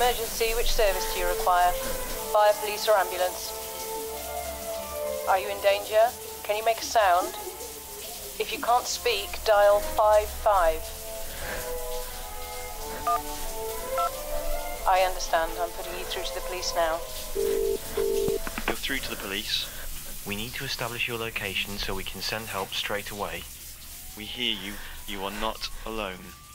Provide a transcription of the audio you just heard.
emergency, which service do you require? Fire, police or ambulance? Are you in danger? Can you make a sound? If you can't speak, dial 55. I understand. I'm putting you through to the police now. You're through to the police. We need to establish your location so we can send help straight away. We hear you. You are not alone.